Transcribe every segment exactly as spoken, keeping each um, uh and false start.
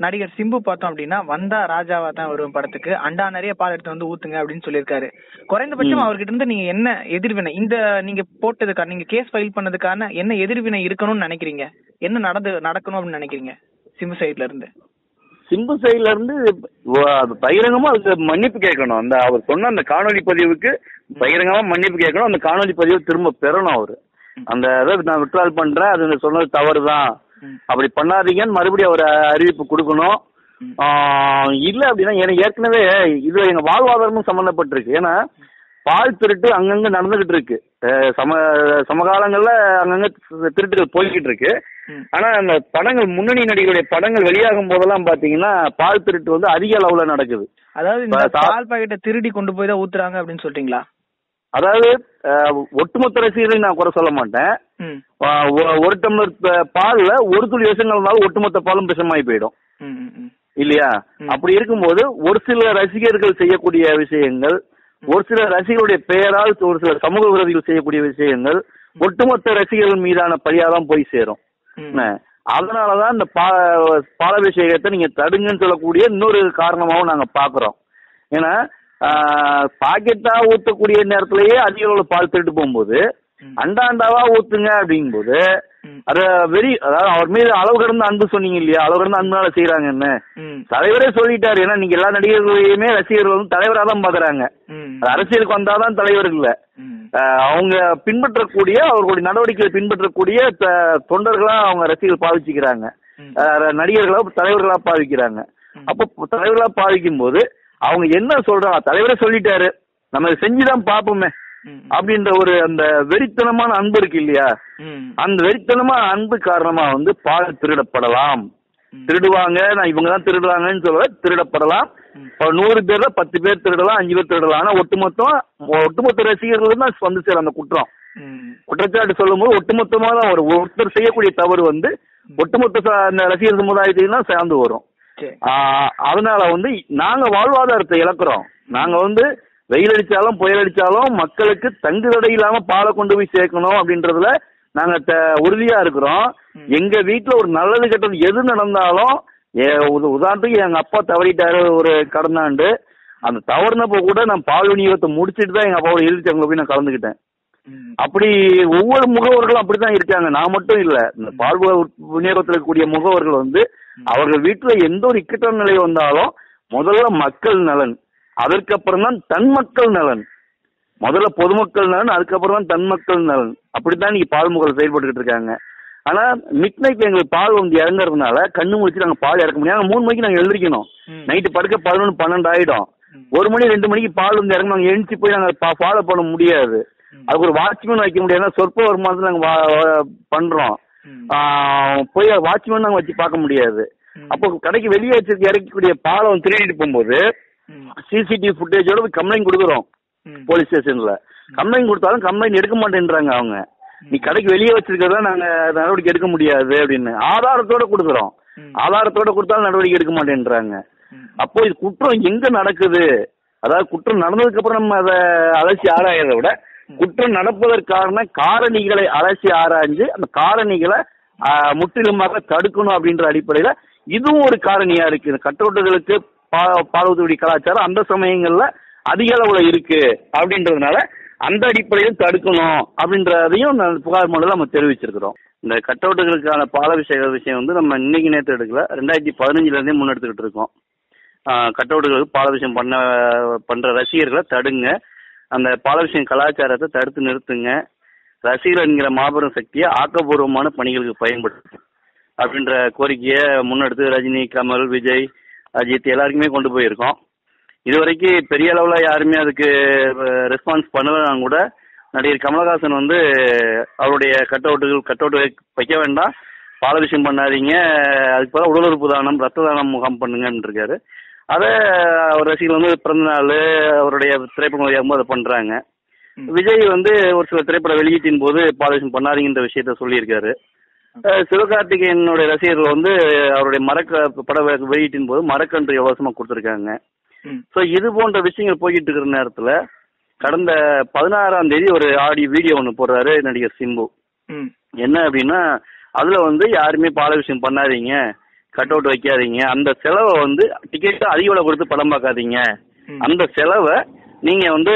நடிகர் சிம்பு பார்த்தோம் அப்படின்னா வந்தா ராஜாவா தான் வரும் படத்துக்கு அண்டா நிறைய பால் எடுத்து வந்து ஊத்துங்க அப்படின்னு சொல்லியிருக்காரு. குறைந்தபட்சம் அவர்கிட்ட இருந்து நீங்க என்ன எதிர்வினை இந்த நீங்க போட்டதுக்கான நீங்க கேஸ் ஃபைல் பண்ணதுக்கான என்ன எதிர்வினை இருக்கணும்னு நினைக்கிறீங்க? என்ன நடந்து நடக்கணும் அப்படின்னு நினைக்கிறீங்க சிம்பு சைட்ல இருந்து? சிம்பு சைட்ல இருந்து பகிரங்கமா அதுக்கு மன்னிப்பு கேட்கணும். அந்த அவர் சொன்ன அந்த காணொலி பதிவுக்கு பகிரங்கமா மன்னிப்பு கேட்கணும். அந்த காணொலி பதிவு திரும்ப பெறணும். அவரு அந்த அதாவது நான் விட்ரால் பண்றேன், அது சொன்னது தவறு தான், அப்படி பண்ணாதீங்கன்னு மறுபடியும் அவர் அறிவிப்பு கொடுக்கணும். இல்ல அப்படின்னா எனக்கு ஏற்கனவே இது எங்க வாழ்வாதாரமும் சம்பந்தப்பட்டிருக்கு. ஏன்னா பால் திருட்டு அங்கங்க நடந்துகிட்டு இருக்கு. சம சமகாலங்கள்ல அங்கங்க திருட்டுகள் போய்கிட்டு இருக்கு. ஆனா அந்த படங்கள் முன்னணி நடிகருடைய படங்கள் வெளியாகும் போதெல்லாம் பாத்தீங்கன்னா பால் திருட்டு வந்து அதிக அளவுல நடக்குது. அதாவது இந்த பால் பாக்கெட்டை திருடி கொண்டு போய் தான் ஊத்துறாங்க அப்படின்னு சொல்றீங்களா? அதாவது ஒட்டுமொத்த ரசிகர்களையும் நான் குறை சொல்ல மாட்டேன். ஒரு டம்ளர் பால்ல ஒரு துளி விஷங்கள் இருந்தாலும் ஒட்டுமொத்த பாலும் விஷமாயி போயிடும் இல்லையா? அப்படி இருக்கும்போது ஒரு சில ரசிகர்கள் செய்யக்கூடிய விஷயங்கள், ஒரு சில ரசிகர்களுடைய பெயரால் ஒரு சில சமூக விரோதிகள் செய்யக்கூடிய விஷயங்கள் ஒட்டுமொத்த ரசிகர்கள் மீதான பழியாதான் போய் சேரும். அதனாலதான் இந்த பா பாலாபிஷேகத்தை நீங்க தடுங்கன்னு சொல்லக்கூடிய இன்னொரு காரணமாவும் நாங்க பாக்குறோம். ஏன்னா பாக்கெட்டா ஊத்தக்கூடிய நேரத்திலேயே அதிக அளவு பால் திருட்டு போகும்போது அண்டா அண்டாவா ஊத்துங்க அப்படிங்கும் போது அத வெறி, அதாவது அவர் மீது அளவு கடந்த அன்பு சொன்னீங்க இல்லையா, அளவு கடந்த அன்புனால செய்யறாங்கன்னு தலைவரே சொல்லிட்டாரு. ஏன்னா நீங்க எல்லா நடிகர்களையுமே ரசிகர்கள் வந்து தலைவரா தான் பாக்குறாங்க. அரசியலுக்கு வந்தாதான் தலைவர் இல்ல, அவங்க பின்பற்றக்கூடிய அவர்களுடைய நடவடிக்கைகளை பின்பற்றக்கூடிய தொண்டர்களா அவங்க ரசிகர்கள் பாவிச்சுக்கிறாங்க, நடிகர்களா தலைவர்களா பாவிக்கிறாங்க. அப்போ தலைவர்களா பாவிக்கும் போது அவங்க என்ன சொல்றாங்க, தலைவரே சொல்லிட்டாரு நம்ம செஞ்சுதான் பாப்போமே அப்படின்ற ஒரு அந்த வெறித்தனமான அன்பு இருக்கு இல்லையா, அந்த வெறித்தனமான அன்பு காரணமா வந்து பால் திருடப்படலாம். திருடுவாங்க, நான் இவங்கதான் திருடுவாங்கன்னு சொல்ல, திருடப்படலாம். நூறு பேர்ல பத்து பேர் திருடலாம், அஞ்சு பேர் திருடலாம். ஆனா ஒட்டுமொத்தம் ஒட்டுமொத்த ரசிகர்கள் தான் வந்து சேரும் அந்த குற்றம். குற்றச்சாட்டு சொல்லும் போது ஒட்டுமொத்தமா தான் ஒரு ஒருத்தர் செய்யக்கூடிய தவறு வந்து ஒட்டுமொத்த அந்த ரசிகர் சமுதாயத்தையும் தான் சேர்ந்து வரும். அதனால வந்து நாங்க வாழ்வாதாரத்தை இழக்கிறோம். நாங்க வந்து வெயில் அடிச்சாலும் புயல் அடிச்சாலும் மக்களுக்கு தங்கு தடை இல்லாம பாலை கொண்டு போய் சேர்க்கணும் அப்படின்றதுல நாங்க உறுதியா இருக்கிறோம். எங்க வீட்டுல ஒரு நல்லது கெட்டது எது நடந்தாலும், உதாரணத்துக்கு எங்க அப்பா தவறிட்டாரு ஒரு கடந்த ஆண்டு, அந்த தவறுனப்போ கூட நான் பால் விநியோகத்தை முடிச்சுட்டு தான் எங்க அப்பாவோட இறுதிச்சடங்குல போய் நான் கலந்துக்கிட்டேன். அப்படி ஒவ்வொரு முகவர்களும் அப்படித்தான் இருக்காங்க, நான் மட்டும் இல்ல. இந்த பால் விநியோகத்தில் இருக்கக்கூடிய முகவர்கள் வந்து அவர்கள் வீட்டுல எந்த ஒரு இக்கட்டான நிலை வந்தாலும் முதல்ல மக்கள் நலன், அதற்கப்புறம் தான் தன் மக்கள் நலன். முதல்ல பொதுமக்கள் நலன், அதுக்கப்புறம் தான் தன் மக்கள் நலன். அப்படித்தான் இன்னைக்கு பால் முகல் செயல்பட்டுக்கிட்டு இருக்காங்க. ஆனா மிட் நைட்ல எங்களுக்கு பால் வந்து இறங்குறதுனால கண்ணு முடிச்சு நாங்க பால் இறக்க முடியாது. மூணு மணிக்கு நாங்க எழுந்திரிக்கணும், நைட்டு படுக்க பதினொன்று பன்னெண்டு ஆயிடும். ஒரு மணி ரெண்டு மணிக்கு பால் வந்து இறங்க நாங்க எழுச்சி போய் நாங்க ஃபாலோ பண்ண முடியாது. அதுக்கு ஒரு வாட்ச்மேன் வைக்க முடியாது, சொற்ப வருமானத்துல நாங்க பண்றோம். போய் வாட்ச்மேன் நாங்க வச்சு பார்க்க முடியாது. அப்போ கடைக்கு வெளியே வச்சு இறக்கக்கூடிய பாலை வந்து திருடிட்டு போகும்போது சிசிடிவி ஃபுட்டேஜோட போய் கம்ப்ளைண்ட் கொடுக்குறோம் போலீஸ் ஸ்டேஷன்ல. கம்ப்ளைண்ட் கொடுத்தாலும் கம்ப்ளைண்ட் எடுக்க மாட்டேன்றாங்க அவங்க. நீ கடைக்கு வெளியே வச்சிருக்கிறதா நாங்க நடவடிக்கை எடுக்க முடியாது அப்படின்னு ஆதாரத்தோட கொடுக்குறோம். ஆதாரத்தோட கொடுத்தாலும் நடவடிக்கை எடுக்க மாட்டேன்றாங்க. அப்போ இது குற்றம் எங்க நடக்குது, அதாவது குற்றம் நடந்ததுக்கு அப்புறம் நம்ம அதை அலசி ஆராயறதை விட குற்றம் நடப்பதற்கான காரணிகளை அலசி ஆராய்ஞ்சு அந்த காரணிகளை முற்றிலுமாக தடுக்கணும் அப்படின்ற அடிப்படையில இதுவும் ஒரு காரணியா இருக்கு. கட்டோட்டுகளுக்கு பால்வூத்துடைய கலாச்சாரம் அந்த சமயங்கள்ல அதிக அளவுல இருக்கு அப்படின்றதுனால அந்த அடிப்படையில் தடுக்கணும் அப்படின்றதையும் புகார் மனுல நம்ம தெரிவிச்சிருக்கிறோம். இந்த கட்டவுட்டுகளுக்கான பாலாபிஷேக விஷயம் வந்து நம்ம இன்னைக்கு நேற்று எடுக்கல, ரெண்டாயிரத்தி பதினஞ்சுல இருந்தே முன்னெடுத்துக்கிட்டு இருக்கோம். கட்டவுட்டுகளுக்கு பாலாபிஷேகம் பண்ண பண்ற ரசிகர்களை தடுங்க, அந்த பாலாபிஷேகம் கலாச்சாரத்தை தடுத்து நிறுத்துங்க, ரசிகர் என்கிற மாபெரும் சக்தியை ஆக்கப்பூர்வமான பணிகளுக்கு பயன்படுத்து அப்படின்ற கோரிக்கையை முன்னெடுத்து ரஜினி, கமல், விஜய், அஜித் எல்லாருக்குமே கொண்டு போயிருக்கோம். இது வரைக்கும் பெரிய அளவில் யாருமே அதுக்கு ரெஸ்பான்ஸ் பண்ணலாம். கூட நடிகர் கமலஹாசன் வந்து அவருடைய கட் அவுட்டுகள் கட் அவுட் வைக்க வேண்டாம், பாலாபிஷேகம் பண்ணாதீங்க, அதுக்கு பிறகு உடல் உறுப்பு தானம் ரத்த தானம் முகாம் பண்ணுங்கன்னு இருக்காரு. அதை அவர் ரசிகர்கள் வந்து பிறந்த நாள் அவருடைய திரைப்படம் வழியாகும்போது அதை பண்ணுறாங்க. விஜய் வந்து ஒரு சில திரைப்பட வெளியீட்டின் போது பாலாபிஷேகம் பண்ணாதீங்கன்ற விஷயத்த சொல்லியிருக்காரு. சிவகார்த்திகேயனுடைய ரசிகர்கள் வந்து அவருடைய மரக்க பட வெளியீட்டின் போது மரக்கன்று இலவசமாக கொடுத்துருக்காங்க. ஸோ இது போன்ற விஷயங்கள் போய்கிட்டு இருக்கிற நேரத்தில் கடந்த பதினாறாம் தேதி ஒரு ஆடியோ வீடியோ ஒன்று போடுறாரு நடிகர் சிம்பு. என்ன அப்படின்னா, அதில் வந்து யாருமே பாலாபிஷேகம் பண்ணாதீங்க, கட் அவுட் வைக்காதீங்க, அந்த செலவை வந்து டிக்கெட் அதிக விலை கொடுத்து படம் பார்க்காதீங்க, அந்த செலவை நீங்க வந்து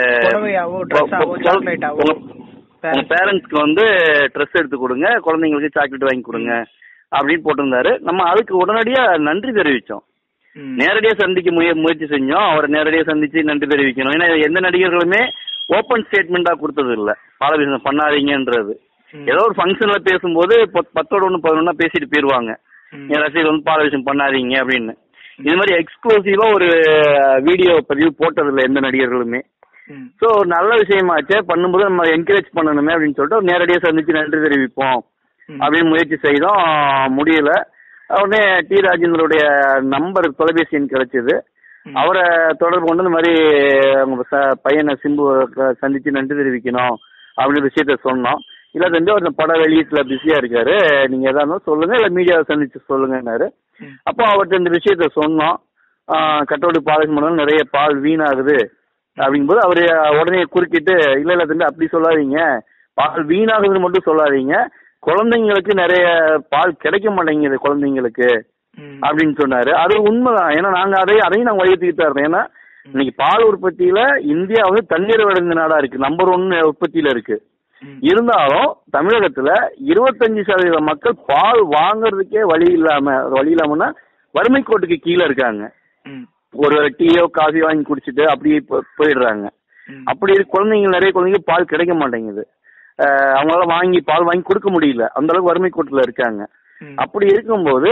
உங்க பேரண்ட்ஸ்க்கு வந்து ட்ரெஸ் எடுத்து கொடுங்க, குழந்தைங்களுக்கு சாக்லேட் வாங்கி கொடுங்க அப்படின்னு போட்டிருந்தாரு. நம்ம அதுக்கு உடனடியா நன்றி தெரிவிச்சோம். நேரடியா சந்திக்க முய முயற்சி செஞ்சோம். அவரை நேரடியா சந்திச்சு நன்றி தெரிவிக்கணும். ஏன்னா எந்த நடிகர்களுமே ஓப்பன் ஸ்டேட்மெண்டா கொடுத்தது இல்ல பாலபிஷேகம் பண்ணாதீங்கன்றது. ஏதோ ஒரு ஃபங்க்ஷன்ல பேசும்போது பத்தோட ஒண்ணு பதினொன்னா பேசிட்டு போயிருவாங்க, என் ரசிகர்கள் வந்து பாலபிஷேகம் பண்ணாதீங்க அப்படின்னு. இது மாதிரி எக்ஸ்க்ளூசிவா ஒரு வீடியோ பதிவு போட்டது இல்லை எந்த நடிகர்களுமே. ஸோ நல்ல விஷயமாச்சே, பண்ணும்போது நம்ம என்கரேஜ் பண்ணணுமே அப்படின்னு சொல்லிட்டு நேரடியாக சந்திச்சு நன்றி தெரிவிப்போம் அப்படின்னு முயற்சி செய்தோம். முடியல. உடனே டி ராஜேந்தருடைய நம்பர் தொலைபேசி எண் கிடைச்சது. அவரை தொடர்பு கொண்டு இந்த மாதிரி உங்க பையனை சிம்பு சந்திச்சு நன்றி தெரிவிக்கணும் அப்படின்னு விஷயத்த சொன்னோம். இல்லை தம்பி அவர் பட வெளியீட்டுல பிஸியா இருக்காரு, நீங்க எதாவது சொல்லுங்க, இல்லை மீடியாவை சந்திச்சு சொல்லுங்கன்னாரு. அப்போ அவர்கிட்ட இந்த விஷயத்த சொன்னோம். கட்டோடு பாலிஷ் பண்ணாலும் நிறைய பால் வீணாகுது அப்படிங்கும்போது அவரு உடனே குறுக்கிட்டு, இல்லை இல்லை தம்பி அப்படி சொல்லாதீங்க, பால் வீணாகுதுன்னு மட்டும் சொல்லாதீங்க, குழந்தைங்களுக்கு நிறைய பால் கிடைக்க மாட்டேங்குது குழந்தைங்களுக்கு அப்படின்னு சொன்னாரு. அது உண்மைதான். ஏன்னா நாங்க அதை அதையும் நாங்க வலியுறுத்திக்கிட்டு தான் இருந்தோம். ஏன்னா இன்னைக்கு பால் உற்பத்தியில இந்தியா வந்து தண்ணீர் வடைந்த நாடா இருக்கு, நம்பர் ஒன்னு உற்பத்தியில இருக்கு. இருந்தாலும் தமிழகத்துல இருபத்தஞ்சு சதவீத மக்கள் பால் வாங்குறதுக்கே வழி இல்லாம, வழி இல்லாமன்னா வறுமை கோட்டுக்கு கீழே இருக்காங்க. ஒரு டீயோ காஃபி வாங்கி குடிச்சிட்டு அப்படியே போயிடுறாங்க. அப்படி குழந்தைங்க நிறைய குழந்தைங்க பால் கிடைக்க மாட்டேங்குது, அவங்களால வாங்கி பால் வாங்கி கொடுக்க முடியல, அந்த அளவுக்கு வறுமை கோட்டுல இருக்காங்க. அப்படி இருக்கும்போது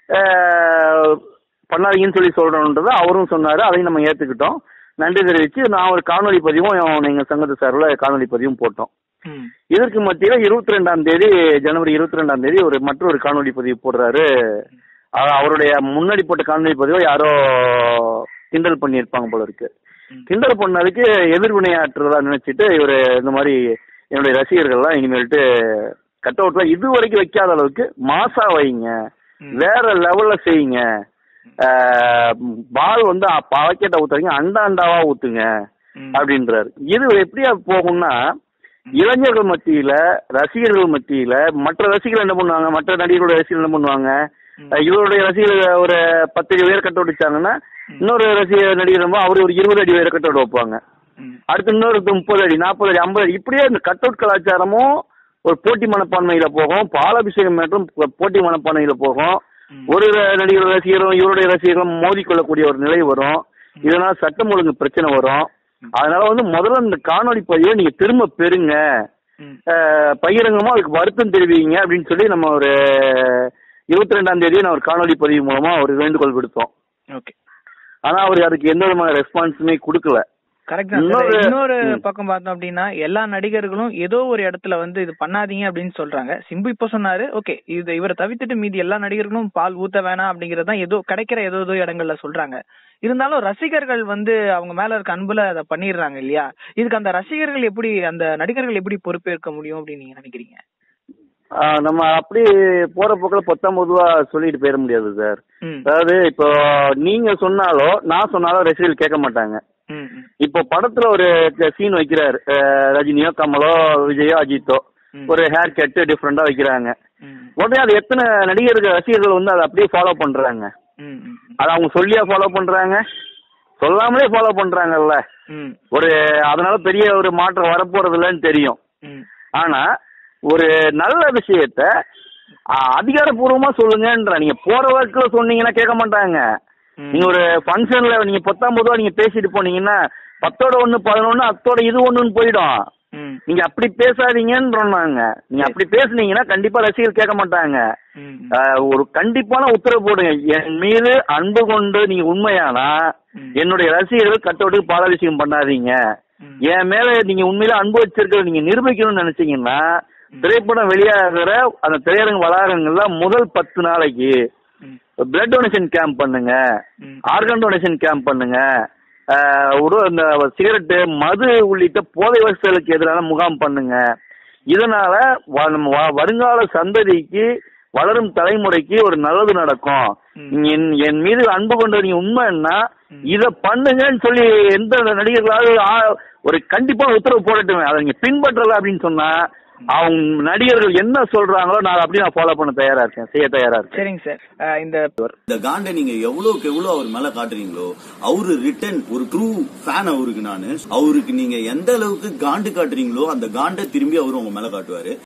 பண்ணாதீங்கன்னு சொல்லி சொல்றோன்றத அவரும் சொன்னாரு. அதையும் நம்ம ஏத்துக்கிட்டோம், நன்றி தெரிவிச்சு நான் ஒரு காணொலி பதிவும் எங்க சங்கத்து சார்பில் காணொலி பதிவும் போட்டோம். இதற்கு மத்தியில இருபத்தி ரெண்டாம் தேதி ஜனவரி இருபத்தி ரெண்டாம் தேதி ஒரு மற்றொரு காணொலி பதிவு போடுறாரு. அவருடைய முன்னாடி போட்ட காணொலி பதிவை யாரோ கிண்டல் பண்ணியிருப்பாங்க போல இருக்கு. கிண்டல் பண்ணதுக்கு எதிர்வினையாற்றுறதா நினைச்சிட்டு இவரு இந்த மாதிரி என்னுடைய ரசிகர்கள்லாம் இனிமேல்ட்டு கட் அவுட்ல இது வரைக்கும் வைக்காத அளவுக்கு மாசா வைங்க, வேற லெவல்ல செய்யுங்க, பால் வந்து பாக்கெட்டை ஊத்துறீங்க அண்டா அண்டாவா ஊத்துங்க அப்படின்றாரு. இது எப்படியா போகும்னா இளைஞர்கள் மத்தியில, ரசிகர்கள் மத்தியில, மற்ற ரசிகர்கள் என்ன பண்ணுவாங்க, மற்ற நடிகர்களுடைய ரசிகர்கள் என்ன பண்ணுவாங்க, இவருடைய ரசிகர்கள் ஒரு பத்து அடி உயர கட் அவுட் வச்சாங்கன்னா இன்னொரு ரசிகர் நடிகர் அவரு ஒரு இருபது அடி உயர கட் அவுட் வைப்பாங்க. அடுத்து இன்னொரு முப்பது அடி, நாற்பது அடி, ஐம்பது அடி, இப்படியே இந்த கட் அவுட் கலாச்சாரமும் ஒரு போட்டி மனப்பான்மையில போகும். பாலாபிஷேகம் மற்றும் போட்டி மனப்பான்மையில போகும். ஒரு நடிகர் ரசிகரும் இவருடைய ரசிகரும் மோதிக்கொள்ளக்கூடிய ஒரு நிலை வரும். இதனால சட்டம் ஒழுங்கு பிரச்சனை வரும். அதனால வந்து முதல்ல இந்த காணொலி பதிவை நீங்க திரும்ப பெறுங்க, பகிரங்கமா அதுக்கு வருத்தம் தெரிவிங்க அப்படின்னு சொல்லி நம்ம ஒரு இருபத்தி ரெண்டாம் தேதியை நான் ஒரு காணொலி பதிவு மூலமா ஒரு வேண்டுகோள் விடுத்தோம். ஆனா அவர் அதுக்கு எந்த விதமான ரெஸ்பான்ஸுமே கொடுக்கல. கரெக்ட். இன்னொரு பக்கம் பார்த்தோம் அப்படின்னா எல்லா நடிகர்களும் ஏதோ ஒரு இடத்துல வந்து இது பண்ணாதீங்க அப்படின்னு சொல்றாங்க. சிம்பு இப்ப சொன்னாரு, ஓகே இது இவரை தவிர்த்துட்டு மீதி எல்லா நடிகர்களும் பால் ஊத்த வேணாம் அப்படிங்கறதான் ஏதோ கிடைக்கிற ஏதோ ஏதோ இடங்கள்ல சொல்றாங்க. இருந்தாலும் ரசிகர்கள் வந்து அவங்க மேல இருக்க அன்புல அதை பண்ணிடுறாங்க இல்லையா? இதுக்கு அந்த ரசிகர்கள் எப்படி, அந்த நடிகர்கள் எப்படி பொறுப்பேற்க முடியும் அப்படின்னு நீங்க நினைக்கிறீங்க? நம்ம அப்படி போற போக்கில் பத்தாம் பொதுவா சொல்லிட்டு போயிட முடியாது சார். அதாவது இப்போ நீங்க சொன்னாலோ நான் சொன்னாலோ ரசிகர்கள் கேட்க மாட்டாங்க. இப்போ படத்துல ஒரு சீன் வைக்கிறாரு, ரஜினியோ கமலோ விஜயோ அஜித்தோ ஒரு ஹேர் கட் டிஃப்ரெண்டா வைக்கிறாங்க. உடனே அது எத்தனை நடிகர்கள் ரசிகர்கள் வந்து அதை அப்படியே ஃபாலோ பண்றாங்க. அதை அவங்க சொல்லியா ஃபாலோ பண்றாங்க, சொல்லாமலே ஃபாலோ பண்றாங்கல்ல. ஒரு அதனால பெரிய ஒரு மாற்றம் வரப்போறது இல்லைன்னு தெரியும். ஆனா ஒரு நல்ல விஷயத்த அதிகாரப்பூர்வமா சொல்லுங்கன்ற, நீங்க போற வாக்குல சொன்னீங்கன்னா கேட்க மாட்டாங்க. நீங்க ஒரு ஃபங்க்ஷன்ல நீங்க பத்தாம் பொதுவா நீங்க பேசிட்டு போனீங்கன்னா பத்தோட ஒண்ணு பதினொன்னு அத்தோட இது ஒண்ணுன்னு போயிடும். நீங்க அப்படி பேசாதீங்கன்றாங்க. நீங்க அப்படி பேசுனீங்கன்னா கண்டிப்பா ரசிகர்கள் கேட்க மாட்டாங்க. ஒரு கண்டிப்பான உத்தரவு போடுங்க, என் மீது அன்பு கொண்டு நீங்க உண்மையானா என்னுடைய ரசிகர்கள் கட்டோட்டுக்கு பாலாபிஷேகம் பண்ணாதீங்க, என் மேல நீங்க உண்மையில அன்பு வச்சிருக்கிறத நீங்க நிரூபிக்கணும்னு நினைச்சீங்கன்னா திரைப்படம் வெளியாகிற அந்த திரையரங்கு வளாகங்கள்ல முதல் பத்து நாளைக்கு பிளட் டொனேஷன் கேம்ப் பண்ணுங்க, ஆர்கன் டொனேஷன் கேம்ப் பண்ணுங்க, இந்த சிகரெட்டு மது உள்ளிட்ட போதை வசதிகளுக்கு எதிரான முகாம் பண்ணுங்க. இதனால வருங்கால சந்ததிக்கு வளரும் தலைமுறைக்கு ஒரு நல்லது நடக்கும். என் மீது அன்பு கொண்ட நீங்க உண்மைன்னா இத பண்ணுங்கன்னு சொல்லி எந்த நடிகர்களாவது ஒரு கண்டிப்பா உத்தரவு போடட்டுமே, அதை நீங்க பின்பற்றல அப்படின்னு சொன்னா அவங்க நடிகர்கள் என்ன சொல்றாங்களோ நான் அப்படியே நான் ஃபாலோ பண்ண தயாரா இருக்கேன், செய்ய தயாரா இருக்கேன். சரிங்க சார். இந்த இந்த காண்டை நீங்க எவ்வளவுக்கு எவ்வளவு அவர் மேல காட்டுறீங்களோ அவரு ரிட்டன் ஒரு ட்ரூ ஃபேன் அவருக்கு. நானு அவருக்கு நீங்க எந்த அளவுக்கு காண்டு காட்டுறீங்களோ அந்த காண்டை திரும்பி அவரு உங்க மேல காட்டுவாரு.